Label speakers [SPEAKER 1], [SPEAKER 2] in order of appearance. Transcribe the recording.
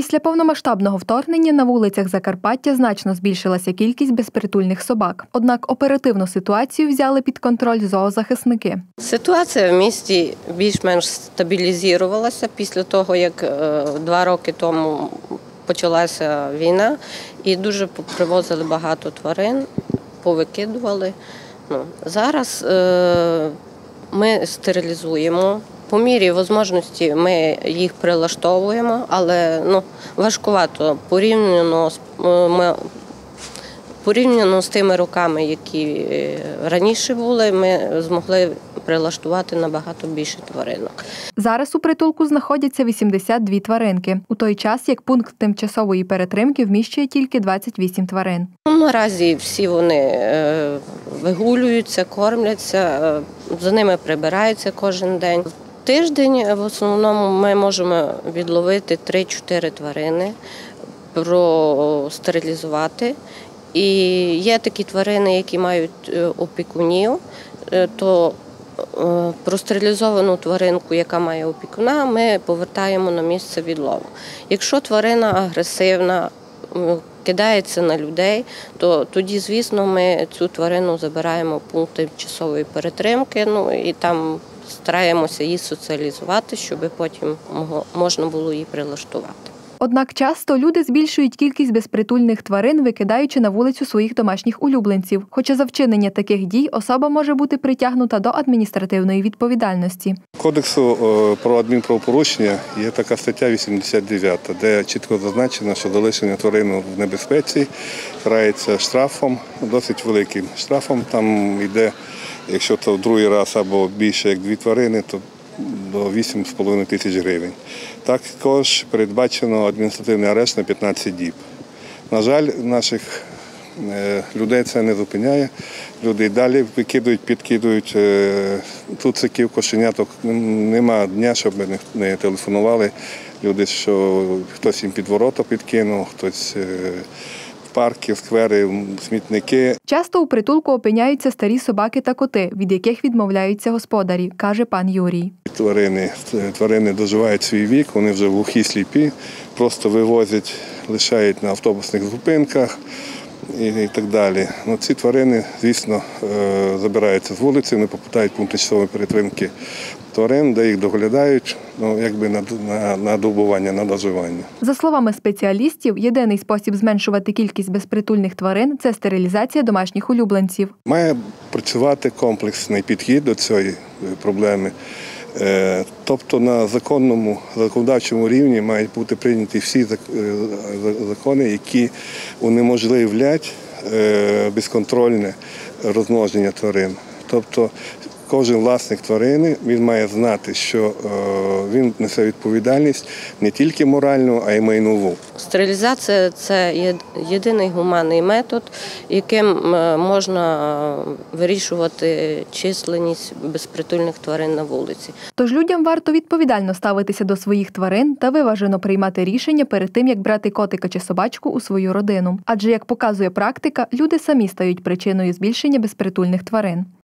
[SPEAKER 1] Після повномасштабного вторгнення на вулицях Закарпаття значно збільшилася кількість безпритульних собак. Однак оперативну ситуацію взяли під контроль зоозахисники.
[SPEAKER 2] Ситуація в місті більш-менш стабілізувалася після того, як 2 роки тому почалася війна і дуже привозили багато тварин, повикидували. Зараз ми стерилізуємо. По мірі можливості ми їх прилаштовуємо, але важкувато порівняно з тими роками, які раніше були, ми змогли прилаштувати набагато більше тваринок.
[SPEAKER 1] Зараз у притулку знаходяться 82 тваринки, у той час як пункт тимчасової перетримки вміщує тільки 28 тварин.
[SPEAKER 2] Наразі всі вони вигулюються, кормляться, за ними прибираються кожен день. Тиждень в основному ми можемо відловити 3-4 тварини, простерилізувати. І є такі тварини, які мають опікунів, то простерилізовану тваринку, яка має опікуна, ми повертаємо на місце відлову. Якщо тварина агресивна, кидається на людей, то тоді, звісно, ми цю тварину забираємо в пункт тимчасової перетримки, і там стараємося її соціалізувати, щоб потім можна було її прилаштувати.
[SPEAKER 1] Однак часто люди збільшують кількість безпритульних тварин, викидаючи на вулицю своїх домашніх улюбленців. Хоча за вчинення таких дій особа може бути притягнута до адміністративної відповідальності.
[SPEAKER 3] Кодексу про адмінправопорушення є така стаття 89, де чітко зазначено, що залишення тварини в небезпеці карається штрафом, досить великим штрафом. Там йде, якщо це в другий раз або більше як 2 тварини, то до 8,5 тисяч гривень. Також передбачено адміністративний арешт на 15 діб. На жаль, наших людей це не зупиняє. Люди й далі викидують, підкидують цуциків, кошеняток. Нема дня, щоб не телефонували люди, що хтось їм під ворота підкинув, хтось парки, сквери, смітники.
[SPEAKER 1] Часто у притулку опиняються старі собаки та коти, від яких відмовляються господарі, каже пан Юрій.
[SPEAKER 3] Тварини доживають свій вік, вони вже глухі, сліпі, просто вивозять, лишають на автобусних зупинках і так далі. Ці тварини, звісно, забираються з вулиці, вони попадають в пункт тимчасової перетримки тварин, де їх доглядають, на добування, на доживання.
[SPEAKER 1] За словами спеціалістів, єдиний спосіб зменшувати кількість безпритульних тварин – це стерилізація домашніх улюбленців.
[SPEAKER 3] Має працювати комплексний підхід до цієї проблеми. Тобто на законодавчому рівні мають бути прийняті всі закони, які унеможливлять безконтрольне розмноження тварин. Тобто кожен власник тварини, він має знати, що він несе відповідальність не тільки моральну, а й майнову.
[SPEAKER 2] Стерилізація – це єдиний гуманний метод, яким можна вирішувати численність безпритульних тварин на вулиці.
[SPEAKER 1] Тож людям варто відповідально ставитися до своїх тварин та виважено приймати рішення перед тим, як брати котика чи собачку у свою родину. Адже, як показує практика, люди самі стають причиною збільшення безпритульних тварин.